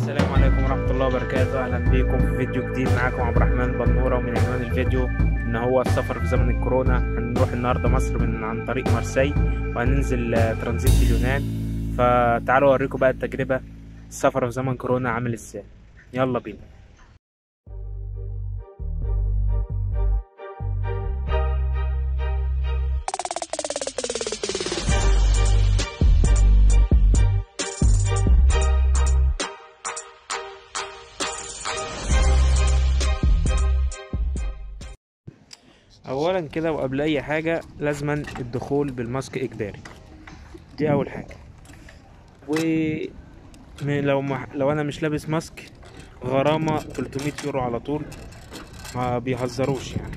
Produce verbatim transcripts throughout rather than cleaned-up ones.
السلام عليكم ورحمة الله وبركاته. أهلا بيكم في فيديو جديد. معاكم عبد الرحمن بنورة، ومن عنوان الفيديو إن هو السفر في زمن الكورونا. هنروح النهاردة مصر من عن طريق مارسي، وهننزل ترانزيت في اليونان. فتعالوا أوريكم بقى التجربة، السفر في زمن كورونا عامل إزاي. يلا بينا. اولا كده وقبل اي حاجه لازما الدخول بالماسك اجباري، دي اول حاجه. ولو ما لو انا مش لابس ماسك غرامه ثلاثمية يورو على طول، ما بيهزروش يعني.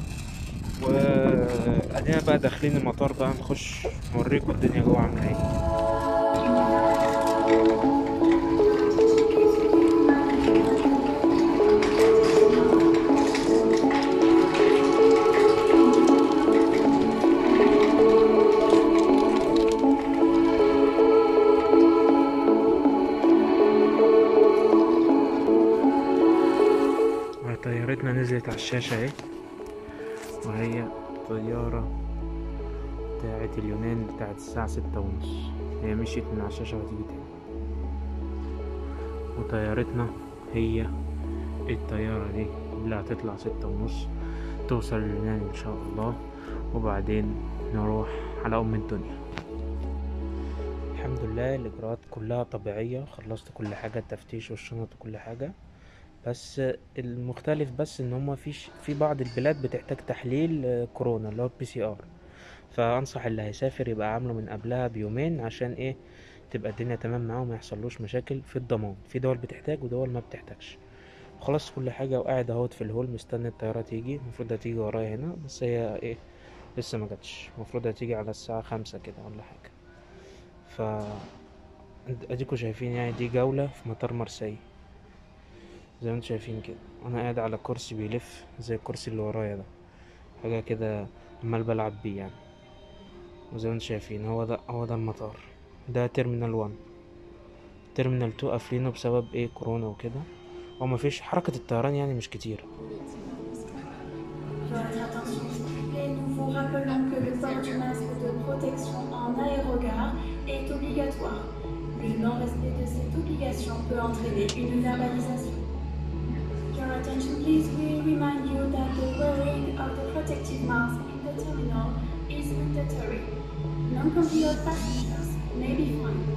وادينا بقى داخلين المطار بقى، نخش نوريكم الدنيا جوه عامله ايه. طيارتنا نزلت على الشاشة اهي، وهي طيارة بتاعت اليونان بتاعت الساعة ستة ونص. هي مشيت من على الشاشة وهتيجي تاني. وطيارتنا هي الطيارة دي اللي هتطلع ستة ونص، توصل اليونان ان شاء الله، وبعدين نروح على ام الدنيا. الحمد لله الإجراءات كلها طبيعية، خلصت كل حاجة، التفتيش والشنط وكل حاجة. بس المختلف بس ان هما فيش في بعض البلاد بتحتاج تحليل كورونا اللي هو البي سي ار، فانصح اللي هيسافر يبقى عامله من قبلها بيومين، عشان ايه؟ تبقى الدنيا تمام معاه وما يحصلوش مشاكل في الضمان. في دول بتحتاج ودول ما بتحتاجش. خلاص كل حاجه، وقاعد اهوت في الهول مستني الطياره تيجي. المفروض هتيجي ورايا هنا، بس هي ايه لسه ما جاتش. المفروض هتيجي على الساعه خمسة كده ولا حاجه. ف اديكوا شايفين يعني دي جوله في مطار مارسي زي ما انتم شايفين كده. انا قاعد على كرسي بيلف زي الكرسي اللي ورايا ده، حاجه كده عمال بلعب بيه يعني. وزي ما انتم شايفين هو ده هو ده المطار. ده تيرمينال واحد. تيرمينال اتنين قافلينه بسبب ايه؟ كورونا وكده، او مفيش حركه الطيران يعني مش كتير. Le non-respect de cette obligation peut entraîner une verbalisation. Your attention please, we remind you that the wearing of the protective mask in the terminal is mandatory. Non-compliant passengers may be fined.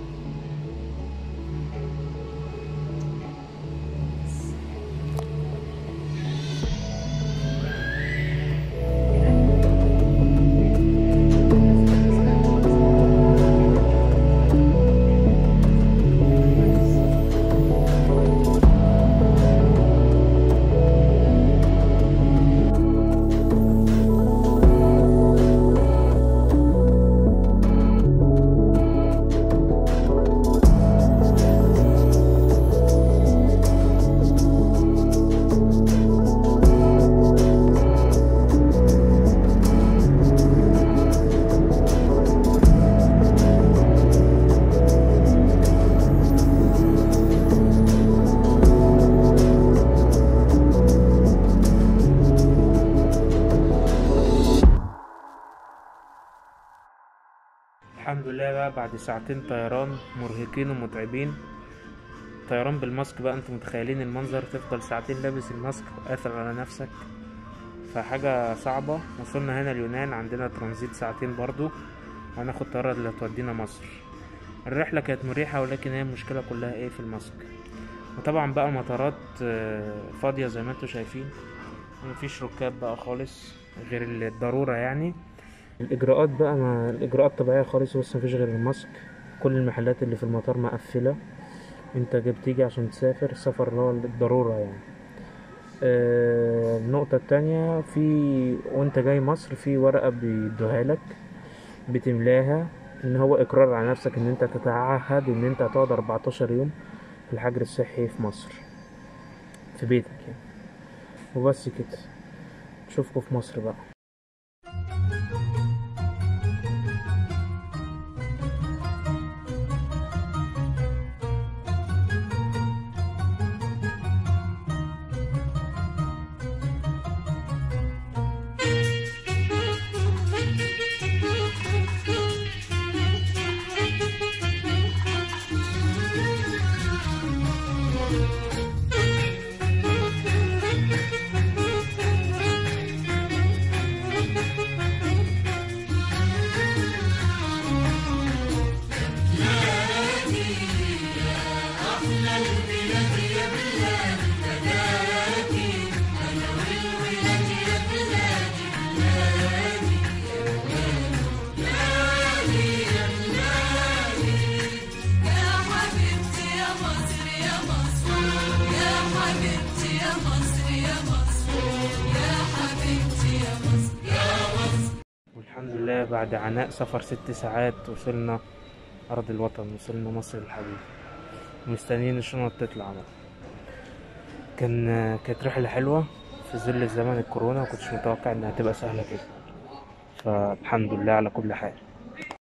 الحمد لله بقى بعد ساعتين طيران مرهقين ومتعبين. طيران بالماسك بقى، انتوا متخيلين المنظر؟ تفضل ساعتين لابس الماسك وقافل على نفسك، فحاجة صعبة. وصلنا هنا اليونان، عندنا ترانزيت ساعتين برضو، وهناخد طيارة اللي هتودينا مصر. الرحلة كانت مريحة، ولكن هي المشكلة كلها ايه؟ في الماسك. وطبعا بقى المطارات فاضية زي ما انتوا شايفين، مفيش ركاب بقى خالص غير الضرورة يعني. الاجراءات بقى ما الاجراءات طبيعيه خالص، بس مفيش غير الماسك. كل المحلات اللي في المطار مقفله. انت بتيجي عشان تسافر، السفر اللي هو الضروره يعني. آه النقطه التانية، في وانت جاي مصر في ورقه بيدوها لك بتملاها، ان هو اقرار على نفسك ان انت تتعهد ان انت هتقعد اربعتاشر يوم في الحجر الصحي في مصر في بيتك يعني. وبس كده، نشوفكم في مصر بقى. الحمد لله بعد عناء سفر ست ساعات وصلنا أرض الوطن، وصلنا مصر الحبيبة، مستنيين الشنط تطلع بقى. كان كانت رحلة حلوة في ظل زمن الكورونا، مكنتش متوقع انها تبقى سهلة كده، فالحمد لله على كل حال.